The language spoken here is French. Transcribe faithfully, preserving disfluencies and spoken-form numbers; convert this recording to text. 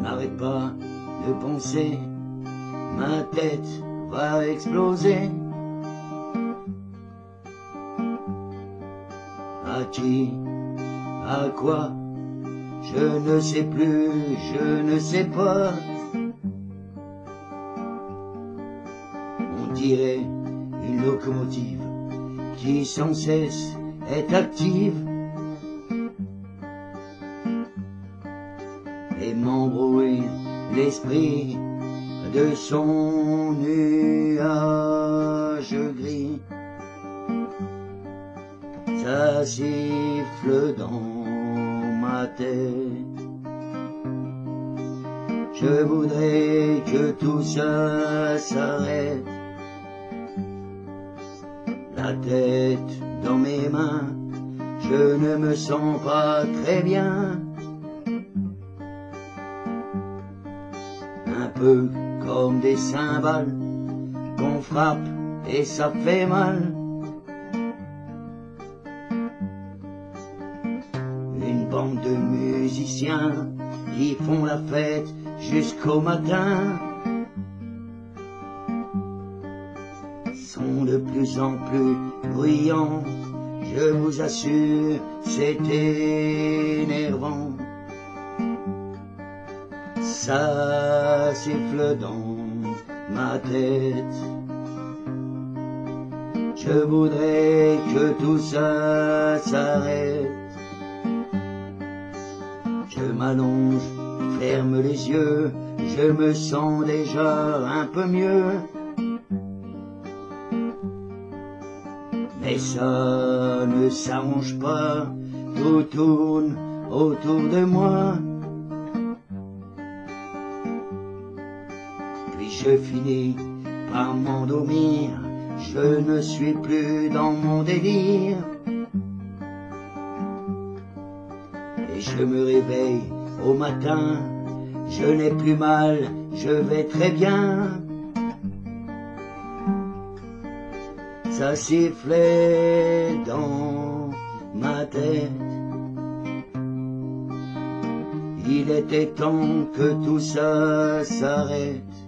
n'arrête pas de penser, ma tête va exploser. À qui, à quoi, je ne sais plus, je ne sais pas. On dirait une locomotive qui sans cesse est active et m'embrouille l'esprit de son nuage gris. Ça siffle dans ma tête. Je voudrais que tout ça s'arrête. La tête dans mes mains, je ne me sens pas très bien. Un peu comme des cymbales qu'on frappe et ça fait mal. Une bande de musiciens qui font la fête jusqu'au matin sont de plus en plus bruyants, je vous assure, c'est énervant. Ça siffle dans ma tête. Je voudrais que tout ça s'arrête. Je m'allonge, ferme les yeux, je me sens déjà un peu mieux. Mais ça ne s'arrange pas, tout tourne autour de moi. Puis je finis par m'endormir, je ne suis plus dans mon délire. Et je me réveille au matin, je n'ai plus mal, je vais très bien. Ça sifflait dans ma tête. Il était temps que tout ça s'arrête.